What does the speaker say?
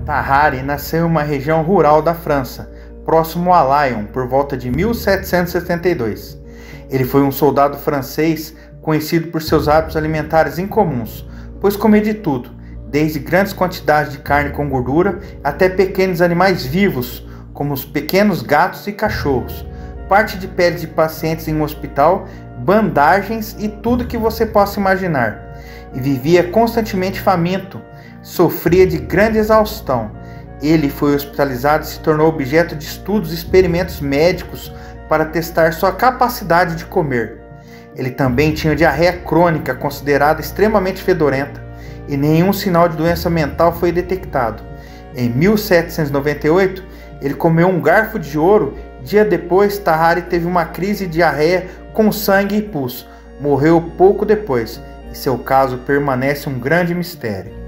Tahari nasceu em uma região rural da França, próximo a Lyon, por volta de 1772. Ele foi um soldado francês conhecido por seus hábitos alimentares incomuns, pois comia de tudo, desde grandes quantidades de carne com gordura até pequenos animais vivos, como os pequenos gatos e cachorros, parte de peles de pacientes em um hospital, bandagens e tudo que você possa imaginar. E vivia constantemente faminto, sofria de grande exaustão. Ele foi hospitalizado e se tornou objeto de estudos e experimentos médicos para testar sua capacidade de comer. Ele também tinha diarreia crônica, considerada extremamente fedorenta, e nenhum sinal de doença mental foi detectado. Em 1798, ele comeu um garfo de ouro. Dia depois, Tahari teve uma crise de diarreia com sangue e pus. Morreu pouco depois, e seu caso permanece um grande mistério.